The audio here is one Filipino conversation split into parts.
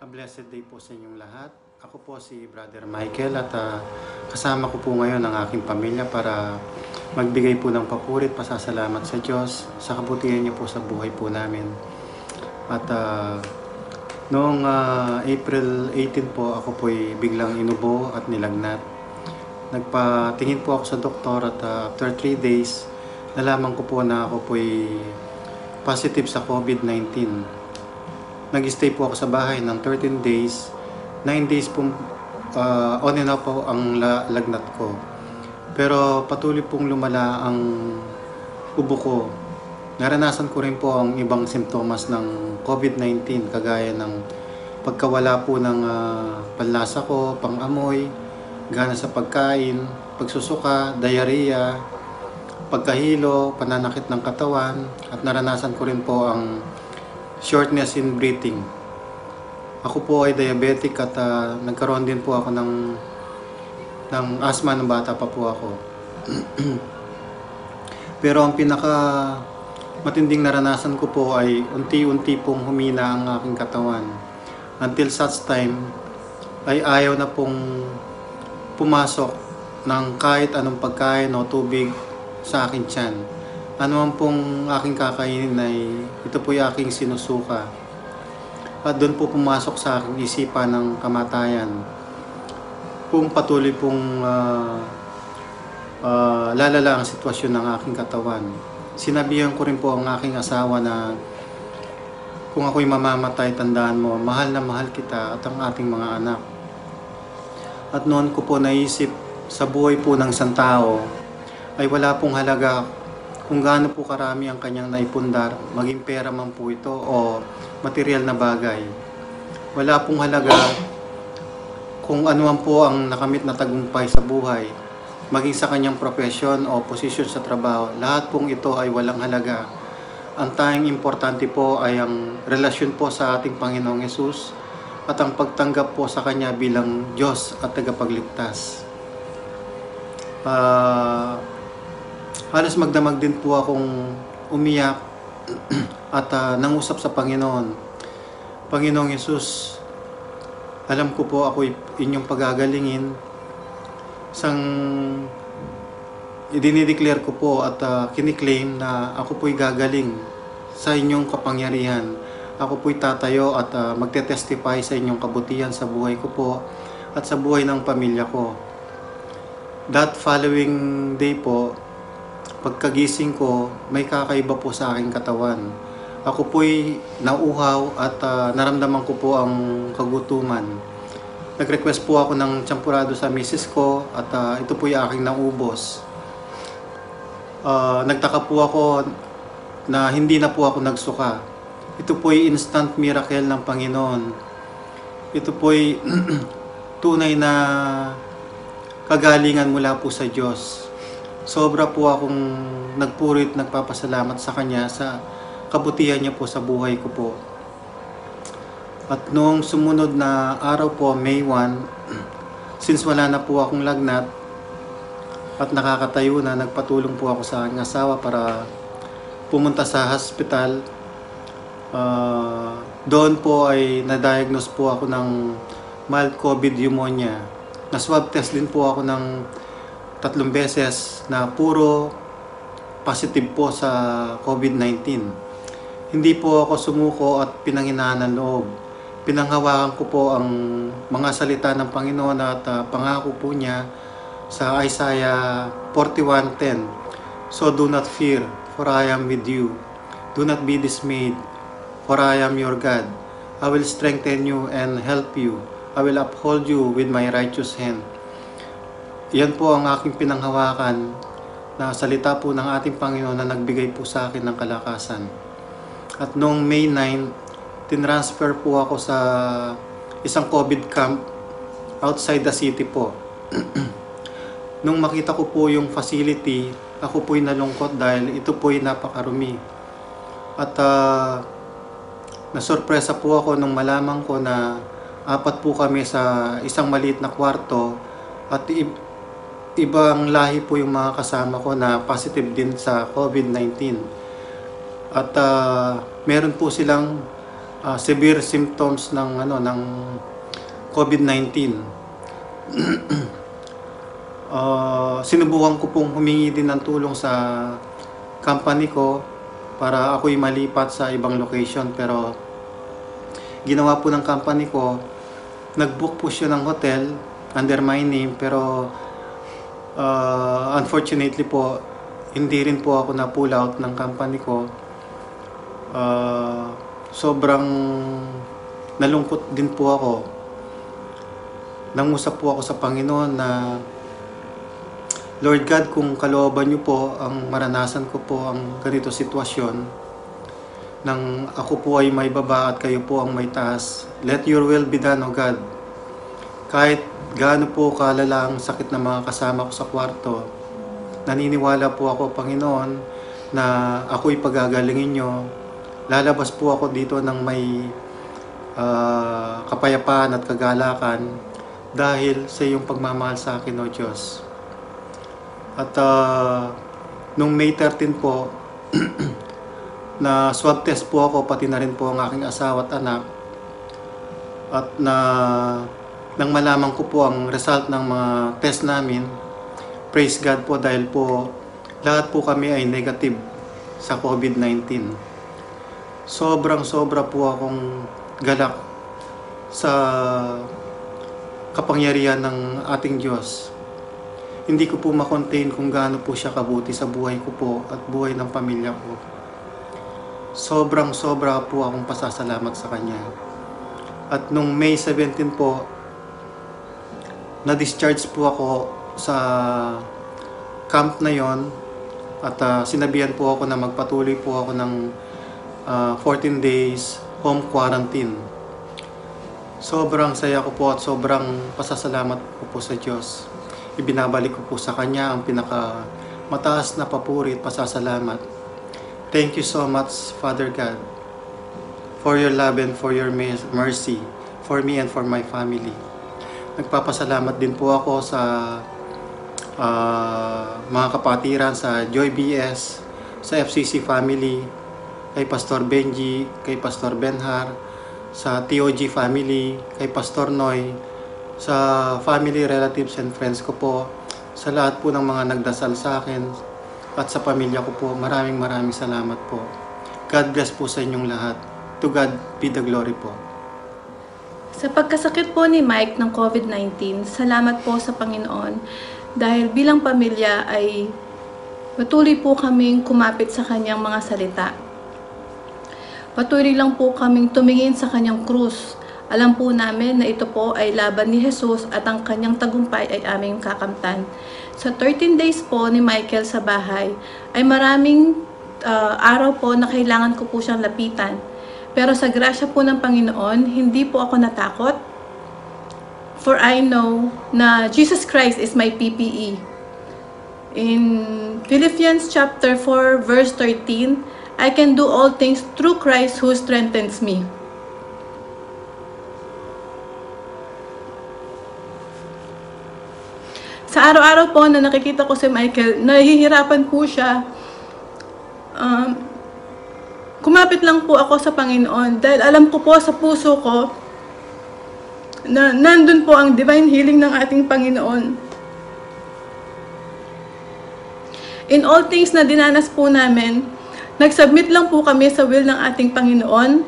Blessed day po sa inyong lahat. Ako po si Brother Michael at kasama ko po ngayon ang aking pamilya para magbigay po ng papuri at pasasalamat sa Diyos sa kabutihan niyo po sa buhay po namin. At noong April 18 po ako po'y biglang inubo at nilagnat. Nagpatingin po ako sa doktor at after 3 days nalaman ko po na ako po'y positive sa COVID-19. Nag-stay po ako sa bahay ng 13 days. 9 days po on and off po ang lagnat ko. Pero patuloy pong lumala ang ubo ko. Naranasan ko rin po ang ibang simptomas ng COVID-19 kagaya ng pagkawala po ng panlasa ko, pang-amoy, gana sa pagkain, pagsusuka, diarrhea, pagkahilo, pananakit ng katawan, at naranasan ko rin po ang shortness in breathing. Ako po ay diabetic at nagkaroon din po ako ng asthma ng bata pa po ako. Pero ang pinaka matinding naranasan ko po ay unti-unti pong humina ang aking katawan. Until such time ay ayaw na pong pumasok ng kahit anong pagkain o tubig sa aking tiyan. Ano man pong aking kakainin ay ito po yung aking sinusuka. At doon po pumasok sa aking isipan ng kamatayan. Kung patuloy pong lalala ang sitwasyon ng aking katawan. Sinabihan ko rin po ang aking asawa na kung ako'y mamamatay, tandaan mo, mahal na mahal kita at ang ating mga anak. At noon ko po naisip sa buhay po ng isang tao ay wala pong halaga kung gaano po karami ang kanyang naipundar, maging pera man po ito o material na bagay. Wala pong halaga kung ano man po ang nakamit na tagumpay sa buhay, maging sa kanyang profesyon o posisyon sa trabaho. Lahat pong ito ay walang halaga. Ang tanging importante po ay ang relasyon po sa ating Panginoong Hesus at ang pagtanggap po sa Kanya bilang Diyos at tagapagligtas. Halos magdamag din po akong umiyak at nangusap sa Panginoon. Panginoong Hesus, alam ko po ako'y inyong pagagalingin. Idinideclare ko po at kiniklaim na ako po'y gagaling sa inyong kapangyarihan. Ako po'y tatayo at magte-testify sa inyong kabutihan sa buhay ko po at sa buhay ng pamilya ko. That following day po, pagkagising ko, may kakaiba po sa aking katawan. Ako po'y nauuhaw at naramdaman ko po ang kagutuman. Nag-request po ako ng champurado sa misis ko at ito po'y aking naubos. Nagtaka po ako na hindi na po ako nagsuka. Ito po'y instant miracle ng Panginoon. Ito po'y tunay na kagalingan mula po sa Diyos. Sobra po akong nagpuri at nagpapasalamat sa Kanya sa kabutihan niya po sa buhay ko po. At noong sumunod na araw po, May 1, since wala na po akong lagnat at nakakatayo na, nagpatulong po ako sa aking asawa para pumunta sa hospital. Doon po ay na-diagnose po ako ng mild COVID pneumonia. Na-swab test din po ako ng 3 beses na puro positive po sa COVID-19. Hindi po ako sumuko at pinanghinaan ng loob. Pinanghawakan ko po ang mga salita ng Panginoon at pangako po niya sa Isaiah 41:10. So do not fear, for I am with you. Do not be dismayed, for I am your God. I will strengthen you and help you. I will uphold you with my righteous hand. Yan po ang aking pinanghawakan na salita po ng ating Panginoon na nagbigay po sa akin ng kalakasan. At noong May 9, tinransfer po ako sa isang COVID camp outside the city po. Nung makita ko po yung facility, ako po'y nalungkot dahil ito po'y napakarumi. At nasurpresa po ako nung malaman ko na 4 po kami sa isang maliit na kwarto at ibang lahi po yung mga kasama ko na positive din sa COVID-19. At meron po silang severe symptoms ng COVID-19. Sinubukan ko pong humingi din ng tulong sa company ko para ako'y malipat sa ibang location, pero ginawa po ng company ko, nag-book po siya ng hotel under my name, pero unfortunately po, hindi rin po ako na-pull out ng company ko. Sobrang nalungkot din po ako. Nangusap po ako sa Panginoon na, Lord God, kung kalooban niyo po ang maranasan ko po ang ganito sitwasyon, nang ako po ay may baba at kayo po ang may taas, let your will be done, O God. Kahit gaano po kalala ang sakit ng mga kasama ko sa kwarto, naniniwala po ako, Panginoon, na ako'y pagagalingin niyo. Lalabas po ako dito ng may kapayapaan at kagalakan dahil sa iyong pagmamahal sa akin, O Diyos. At nung May 13 po, na swab test po ako, pati na rin po ang aking asawa at anak. At nang malaman ko po ang result ng mga test namin, praise God po, dahil po lahat po kami ay negative sa COVID-19. Sobra po akong galak sa kapangyarihan ng ating Diyos. Hindi ko po makontain kung gaano po siya kabuti sa buhay ko po at buhay ng pamilya ko. Sobra po akong pasasalamat sa Kanya. At nung May 17 po, na-discharge po ako sa camp na yon, at sinabihan po ako na magpatuloy po ako ng 14 days home quarantine. Sobrang saya ko po at sobrang pasasalamat ko po sa Diyos. Ibinabalik ko po sa Kanya ang pinaka mataas na papuri at pasasalamat. Thank you so much, Father God, for your love and for your mercy for me and for my family. Nagpapasalamat din po ako sa mga kapatiran sa Joy BS, sa FCC family, kay Pastor Benji, kay Pastor Benhar, sa TOG family, kay Pastor Noy, sa family, relatives and friends ko po, sa lahat po ng mga nagdasal sa akin at sa pamilya ko po, maraming salamat po. God bless po sa inyong lahat. To God be the glory po. Sa pagkasakit po ni Mike ng COVID-19, salamat po sa Panginoon dahil bilang pamilya ay patuloy po kaming kumapit sa kanyang mga salita. Patuloy lang po kaming tumingin sa kanyang krus. Alam po namin na ito po ay laban ni Jesus at ang kanyang tagumpay ay aming kakamtan. Sa 13 days po ni Michael sa bahay ay maraming araw po na kailangan ko po siyang lapitan. Pero sa grasya po ng Panginoon, hindi po ako natakot. For I know na Jesus Christ is my PPE. In Philippians chapter 4 verse 13, I can do all things through Christ who strengthens me. Sa araw-araw po na nakikita ko si Michael, nahihirapan po siya. Kumapit lang po ako sa Panginoon dahil alam ko po sa puso ko na nandun po ang divine healing ng ating Panginoon. In all things na dinanas po namin, nagsubmit lang po kami sa will ng ating Panginoon.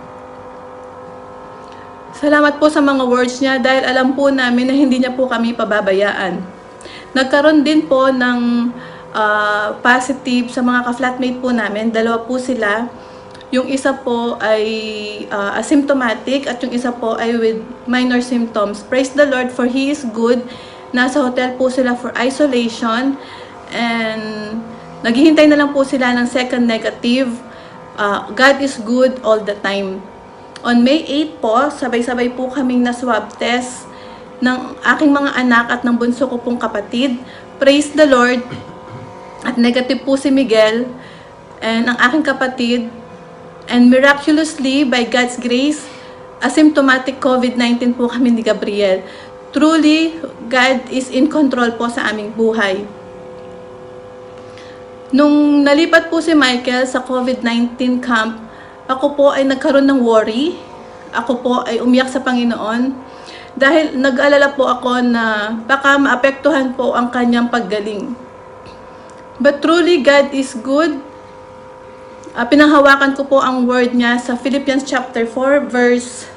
Salamat po sa mga words niya dahil alam po namin na hindi niya po kami pababayaan. Nagkaroon din po ng positive sa mga ka-flatmate po namin. Dalawa po sila. Yung isa po ay asymptomatic at yung isa po ay with minor symptoms. Praise the Lord for He is good. Nasa hotel po sila for isolation and naghihintay na lang po sila ng second negative. God is good all the time. On May 8 po, sabay-sabay po kaming na-swab test ng aking mga anak at ng bunso ko pong kapatid. Praise the Lord. At negative po si Miguel and ang aking kapatid. And miraculously, by God's grace, asymptomatic COVID-19 po kami ni Gabriel. Truly, God is in control po sa aming buhay. Nung nalipat po si Michael sa COVID-19 camp, ako po ay nagkaroon ng worry. Ako po ay umiyak sa Panginoon dahil nag-alala po ako na baka maapektuhan po ang kanyang paggaling. But truly, God is good. Pinanghawakan ko po ang word niya sa Philippians chapter 4, verse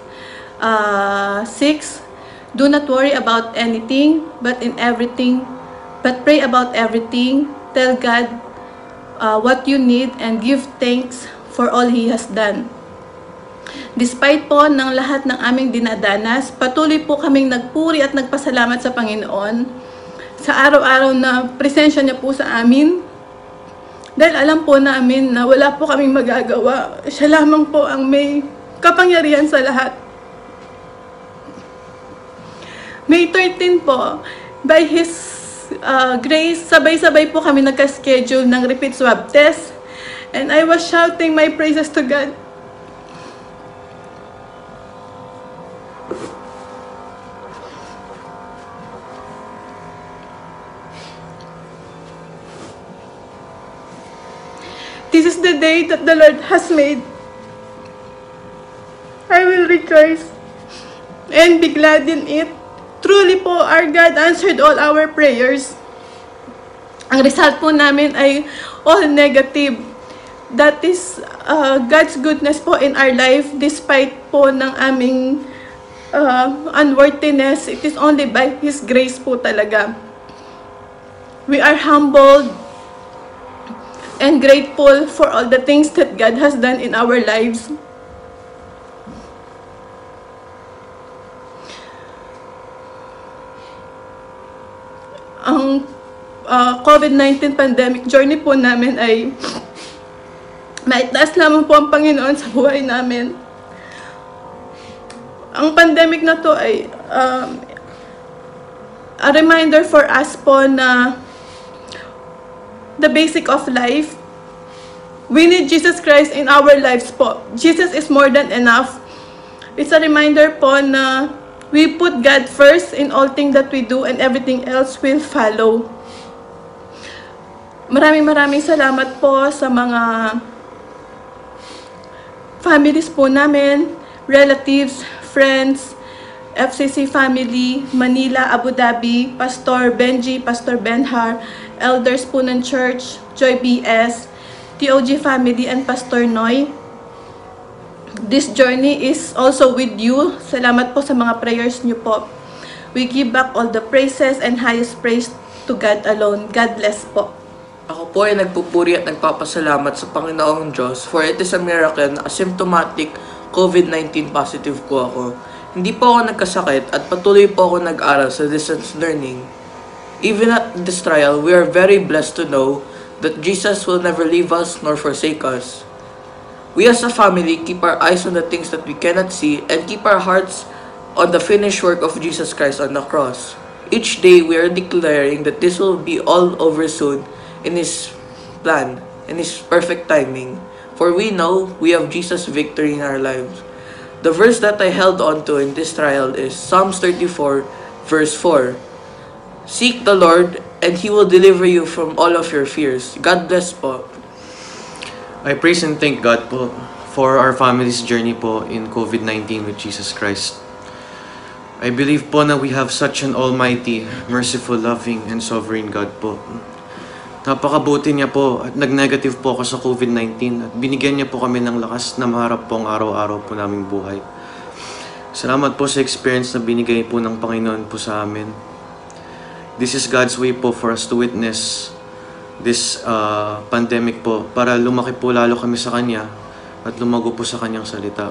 6. Do not worry about anything, but pray about everything. Tell God what you need and give thanks for all He has done. Despite po ng lahat ng aming dinadanas, patuloy po kaming nagpuri at nagpasalamat sa Panginoon sa araw-araw na presensya niya po sa amin. Dahil alam po namin na wala po kaming magagawa. Siya lamang po ang may kapangyarihan sa lahat. May 13 po, by His grace, sabay-sabay po kami nagka-schedule ng repeat swab test. And I was shouting my praises to God. This is the day that the Lord has made. I will rejoice and be glad in it. Truly po, our God answered all our prayers. Ang result po namin ay all negative. That is God's goodness po in our life despite po ng aming unworthiness. It is only by His grace po talaga. We are humbled and grateful for all the things that God has done in our lives. Ang COVID-19 pandemic journey po namin ay maitaas lamang po ang Panginoon sa buhay namin. Ang pandemic na to ay a reminder for us po na the basic of life. We need Jesus Christ in our lives po. Jesus is more than enough. It's a reminder po na we put God first in all things that we do and everything else will follow. Maraming salamat po sa mga families po namin, relatives, friends, FCC family, Manila, Abu Dhabi, Pastor Benji, Pastor Benhar, elders po ng church, Joy BS, TOG family, and Pastor Noy. This journey is also with you. Salamat po sa mga prayers niyo po. We give back all the praises and highest praise to God alone. God bless po. Ako po ay nagpupuri at nagpapasalamat sa Panginoong Diyos, for it is a miracle na asymptomatic COVID-19 positive po ako. Hindi po ako nagkasakit at patuloy po ako nag-aral sa distance learning. Even at this trial, we are very blessed to know that Jesus will never leave us nor forsake us. We as a family keep our eyes on the things that we cannot see and keep our hearts on the finished work of Jesus Christ on the cross. Each day, we are declaring that this will be all over soon in His plan, in His perfect timing. For we know we have Jesus' victory in our lives. The verse that I held on to in this trial is Psalms 34, verse 4. Seek the Lord, and He will deliver you from all of your fears. God bless po. I praise and thank God po for our family's journey po in COVID-19 with Jesus Christ. I believe po na we have such an almighty, merciful, loving, and sovereign God po. Napakabuti niya po at nag-negative po ako sa COVID-19 at binigyan niya po kami ng lakas na maharap po ang araw-araw po naming buhay. Salamat po sa experience na binigay po ng Panginoon po sa amin. This is God's way po for us to witness this pandemic po para lumaki po lalo kami sa Kanya at lumago po sa Kanyang salita.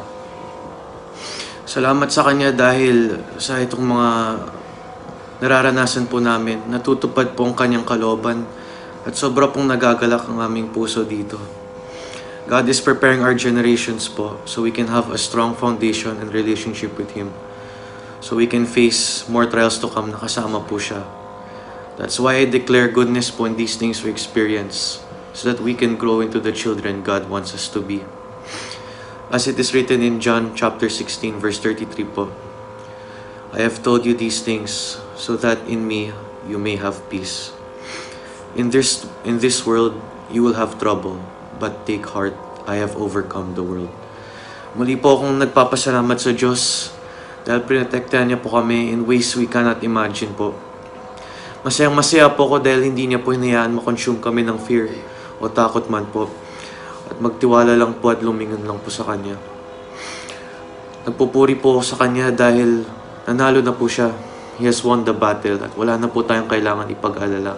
Salamat sa Kanya dahil sa itong mga nararanasan po namin, natutupad po ang Kanyang kalooban at sobra pong nagagalak ang aming puso dito. God is preparing our generations po so we can have a strong foundation and relationship with Him. So we can face more trials to come na kasama po siya. That's why I declare goodness po in these things we experience so that we can grow into the children God wants us to be. As it is written in John chapter 16 verse 33 po, I have told you these things so that in me you may have peace. In this world you will have trouble, but take heart, I have overcome the world. Muli po akong nagpapasalamat sa Diyos dahil pinotektahan niya po kami in ways we cannot imagine po. Masayang-masaya po ako dahil hindi niya po hinayaan makonsume kami ng fear o takot man po. At magtiwala lang po at lumingon lang po sa Kanya. Nagpupuri po ako sa Kanya dahil nanalo na po siya. He has won the battle at wala na po tayong kailangan ipag-alala.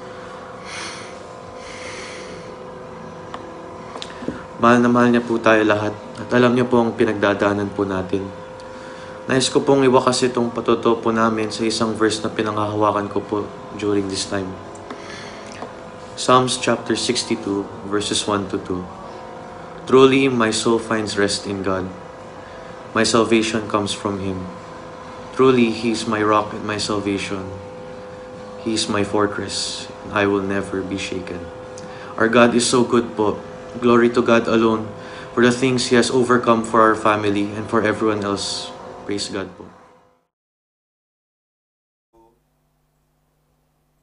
Mahal na mahal niya po tayo lahat at alam niya po ang pinagdadaanan po natin. Nais ko pong iwakas itong patuto po namin sa isang verse na pinanghahawakan ko po during this time. Psalms chapter 62 verses 1 to 2. Truly my soul finds rest in God. My salvation comes from Him. Truly He is my rock and my salvation. He is my fortress, and I will never be shaken. Our God is so good po. Glory to God alone for the things He has overcome for our family and for everyone else. Praise God po.